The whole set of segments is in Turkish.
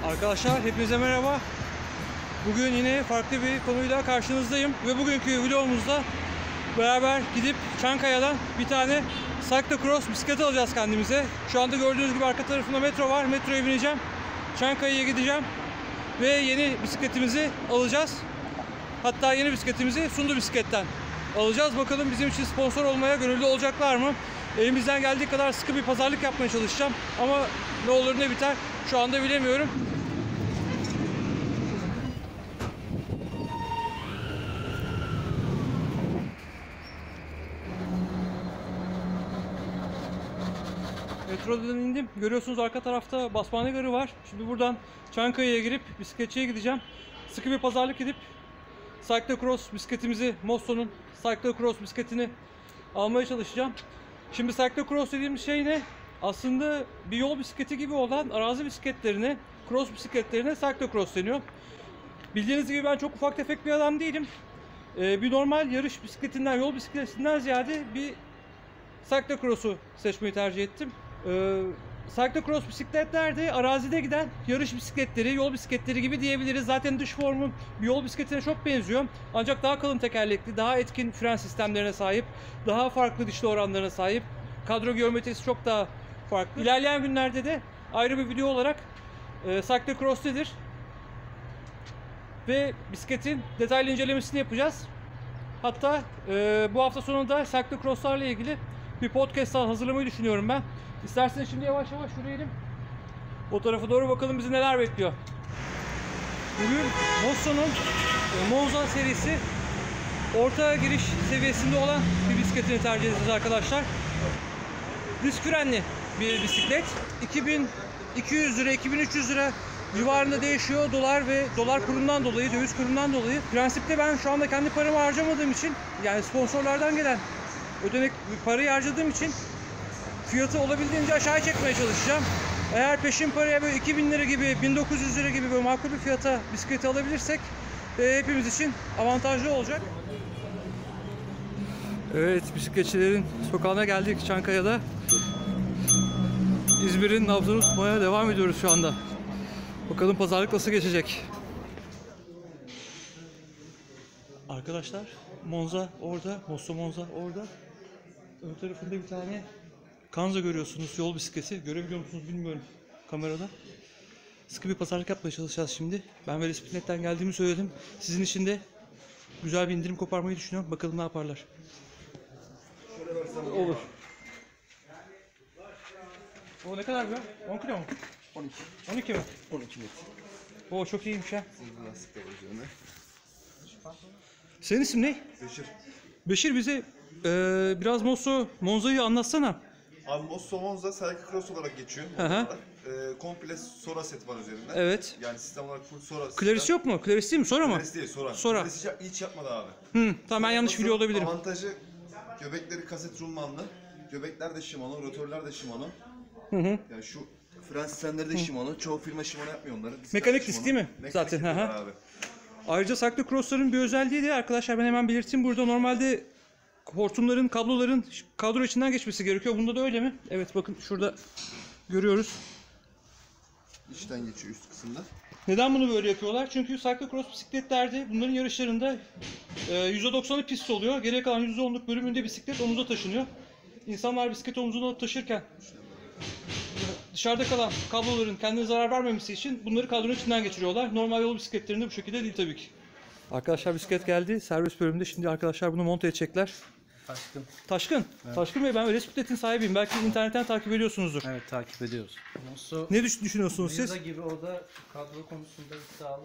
Arkadaşlar hepinize merhaba. Bugün yine farklı bir konuyla karşınızdayım ve bugünkü videomuzda beraber gidip Çankaya'dan bir tane cyclocross bisiklet alacağız kendimize. Şu anda gördüğünüz gibi arka tarafında metro var. Metroya bineceğim. Çankaya'ya gideceğim ve yeni bisikletimizi alacağız. Hatta yeni bisikletimizi Sundu Bisiklet'ten alacağız. Bakalım bizim için sponsor olmaya gönüllü olacaklar mı? Elimizden geldiği kadar sıkı bir pazarlık yapmaya çalışacağım. Ama ne olur ne biter şu anda bilemiyorum. Metrodan indim. Görüyorsunuz arka tarafta Basmane Garı var. Şimdi buradan Çankaya'ya girip bisikletçiye gideceğim. Sıkı bir pazarlık edip cyclocross bisikletimizi, Mosso'nun cyclocross bisikletini almaya çalışacağım. Şimdi cyclocross dediğimiz şey ne? Aslında bir yol bisikleti gibi olan arazi bisikletlerine, cross bisikletlerine cyclocross deniyor. Bildiğiniz gibi ben çok ufak tefek bir adam değilim. Bir normal yarış bisikletinden, yol bisikletinden ziyade bir cyclocross'u seçmeyi tercih ettim. Cyclocross bisikletler de arazide giden yarış bisikletleri, yol bisikletleri gibi diyebiliriz. Zaten dış formu bir yol bisikletine çok benziyor. Ancak daha kalın tekerlekli, daha etkin fren sistemlerine sahip, daha farklı dişli oranlarına sahip. Kadro geometrisi çok daha farklı. İlerleyen günlerde de ayrı bir video olarak Cyclocross nedir ve bisikletin detaylı incelemesini yapacağız. Hatta bu hafta sonunda cyclocrosslarla ilgili bir podcast hazırlamayı düşünüyorum ben. İsterseniz şimdi yavaş yavaş yürüyelim. O tarafa doğru bakalım bizi neler bekliyor. Bugün Mosso'nun Monza serisi orta giriş seviyesinde olan bir bisikletini tercih edeceğiz arkadaşlar. Disk frenli bir bisiklet. 2200 lira, 2300 lira civarında değişiyor dolar ve dolar kurundan dolayı, döviz kurundan dolayı. Prensipte ben şu anda kendi paramı harcamadığım için, yani sponsorlardan gelen ödenek parayı harcadığım için fiyatı olabildiğince aşağı çekmeye çalışacağım. Eğer peşin paraya böyle 2000 lira gibi, 1900 lira gibi böyle makul bir fiyata bisikleti alabilirsek hepimiz için avantajlı olacak. Evet, bisikletçilerin sokağına geldik Çankaya'da. İzmir'in nabzını tutmaya devam ediyoruz şu anda. Bakalım pazarlık nasıl geçecek. Arkadaşlar Monza orada, Mosso Monza orada. Ön tarafında bir tane Kanza görüyorsunuz, yol bisikleti. Görebiliyor musunuz bilmiyorum kamerada. Sıkı bir pazarlık yapmaya çalışacağız şimdi. Ben Velosipinet'ten geldiğimi söyledim. Sizin için de güzel bir indirim koparmayı düşünüyorum. Bakalım ne yaparlar. Olur. O ne kadar bu? 10 kilo mu? 12. 12 mi? 12 net. O çok iyiymiş ha. Zırhlı lastikler üzerine. Senin isim ne? Beşir. Beşir, bize biraz Monza'yı anlatsana. Abi Mosso Monza cyclocross olarak geçiyor. Hı hı. Komple Sora set var üzerinde. Evet. Yani sistem olarak full Sora. Clarus yok mu? Clarus değil mi? Sora mı? Clarus değil, Sora. Sora. Clarus hiç yapmadı abi. Tamam, ben yanlış biliyor olabilirim. Avantajı göbekleri kaset rulmanlı. Göbekler de Shimano, rotörler de Shimano. Yani şu fren sistemleri de Shimano. Çoğu firma Shimano yapmıyor onları. Mekanik disk değil mi? Zaten. Abi. Ayrıca cyclocross'ların bir özelliği de arkadaşlar, ben hemen belirteyim burada, normalde hortumların, kabloların kadro içinden geçmesi gerekiyor. Bunda da öyle mi? Evet, bakın şurada görüyoruz. İçten geçiyor üst kısımda. Neden bunu böyle yapıyorlar? Çünkü cyclocross bisikletlerde, bunların yarışlarında %90'ı pist oluyor. Geriye kalan %10'luk bölümünde bisiklet omuza taşınıyor. İnsanlar bisikleti omuzuna taşırken dışarıda kalan kabloların kendine zarar vermemesi için bunları kadronun içinden geçiriyorlar. Normal yol bisikletlerinde bu şekilde değil tabii ki. Arkadaşlar bisiklet geldi. Servis bölümünde şimdi arkadaşlar bunu monte edecekler. Taşkın. Taşkın. Evet. Taşkın Bey, ben öyle bisikletin sahibiyim. Belki internetten takip ediyorsunuzdur. Evet, takip ediyoruz. Mosso Ne düşünüyorsunuz siz? Monza gibi o da kadro konusunda iddialı.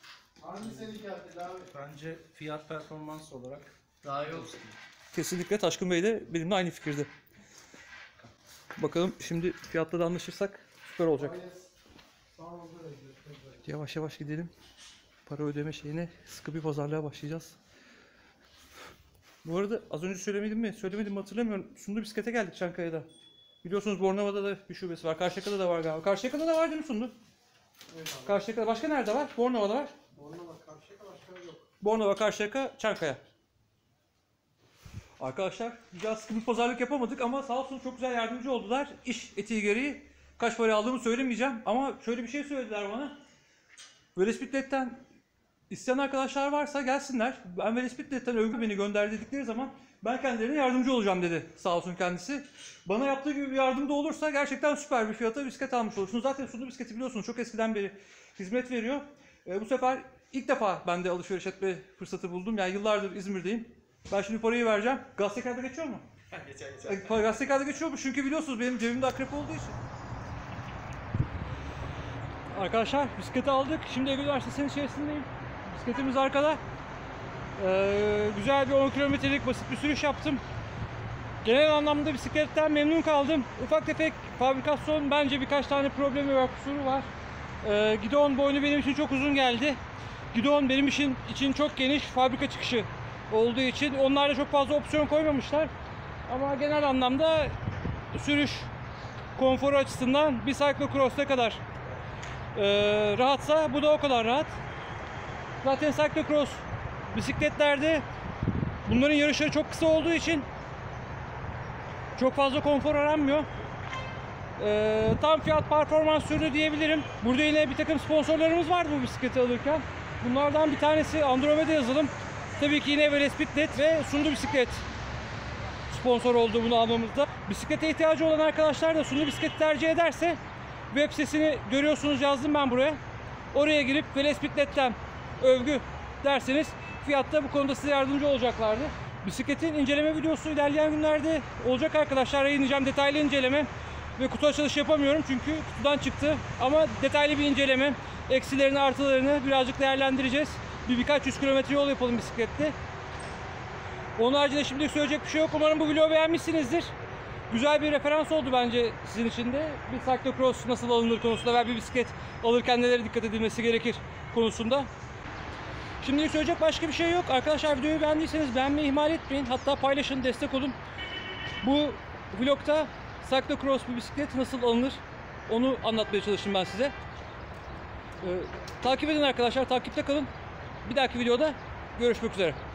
Bence fiyat performans olarak daha iyi olsun. Kesinlikle Taşkın Bey de benimle aynı fikirde. Bakalım şimdi fiyatta da anlaşırsak süper olacak. Yavaş yavaş gidelim. Para ödeme şeyine, sıkı bir pazarlığa başlayacağız. Bu arada az önce söylemedim mi hatırlamıyorum. Sundu bisiklete geldik Çankaya'da. Biliyorsunuz Bornova'da da bir şubesi var. Karşıyaka'da da var galiba. Karşıyaka'da da var değil mi Sundu? Evet. Karşıyaka'da başka nerede var? Bornova'da var. Bornova, Karşıyaka, başka yok. Bornova, Karşıyaka, Çankaya. Arkadaşlar güzel sıkı bir pazarlık yapamadık ama sağ olsun çok güzel yardımcı oldular. İş etiği gereği kaç para aldığımı söylemeyeceğim ama şöyle bir şey söylediler bana. Velosiped'den isteyen arkadaşlar varsa gelsinler. Ben Velosiped'den Övgü beni gönder dedikleri zaman ben kendilerine yardımcı olacağım dedi sağ olsun kendisi. Bana yaptığı gibi bir yardım da olursa gerçekten süper bir fiyata bisiklet almış olursunuz. Zaten Sundu bisikleti biliyorsunuz çok eskiden beri hizmet veriyor. Bu sefer ilk defa ben de alışveriş etme fırsatı buldum. Yani yıllardır İzmir'deyim. Ben şimdi parayı vereceğim. Gazete kağıdı geçiyor mu? Geçer. Gazete kağıdı geçiyor mu? Çünkü biliyorsunuz benim cebimde akrep olduğu için. Arkadaşlar bisikleti aldık. Şimdi Ege Üniversitesi'nin içerisindeyim. Bisikletimiz arkada. Güzel bir 10 kilometrelik basit bir sürüş yaptım. Genel anlamda bisikletten memnun kaldım. Ufak tefek fabrikasyon bence birkaç tane problemi var, kusuru var. Gidon boynu benim için çok uzun geldi. Gidon benim için çok geniş, fabrika çıkışı olduğu için onlarda çok fazla opsiyon koymamışlar. Ama genel anlamda sürüş konforu açısından bir cyclocross ne kadar rahatsa bu da o kadar rahat. Zaten cyclocross bisikletlerde bunların yarışları çok kısa olduğu için çok fazla konfor aranmıyor. Tam fiyat performans ürünü diyebilirim. Burada yine bir takım sponsorlarımız vardı bu bisikleti alırken. Bunlardan bir tanesi Andromeda yazılım. Tabii ki yine Velosipednet ve Sundu Bisiklet sponsor oldu bunu almamızda. Bisiklete ihtiyacı olan arkadaşlar da Sundu Bisiklet tercih ederse web sitesini görüyorsunuz, yazdım ben buraya. Oraya girip Velosipednet'ten Övgü derseniz fiyatta bu konuda size yardımcı olacaklardı. Bisikletin inceleme videosu ilerleyen günlerde olacak arkadaşlar, yayınlayacağım detaylı inceleme ve kutu açılışı yapamıyorum çünkü kutudan çıktı ama detaylı bir inceleme, eksilerini artılarını birazcık değerlendireceğiz. Birkaç yüz kilometre yol yapalım bisikletle. Onun haricinde şimdilik söyleyecek bir şey yok. Umarım bu videoyu beğenmişsinizdir. Güzel bir referans oldu bence sizin için de. Bir cyclocross nasıl alınır konusunda veya bir bisiklet alırken nelere dikkat edilmesi gerekir konusunda. Şimdilik söyleyecek başka bir şey yok. Arkadaşlar videoyu beğendiyseniz beğenmeyi ihmal etmeyin. Hatta paylaşın, destek olun. Bu vlogta cyclocross bir bisiklet nasıl alınır onu anlatmaya çalıştım ben size. Takip edin arkadaşlar, takipte kalın. Bir dahaki videoda görüşmek üzere.